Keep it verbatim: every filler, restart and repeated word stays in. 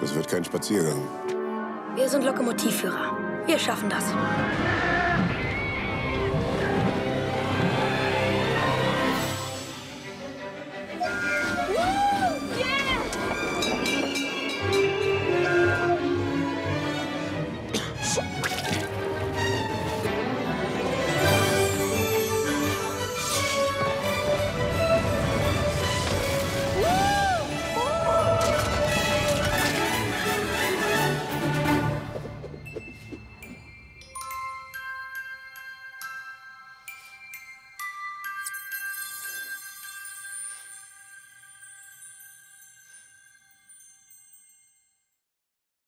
Das wird kein Spaziergang. Wir sind Lokomotivführer. Wir schaffen das.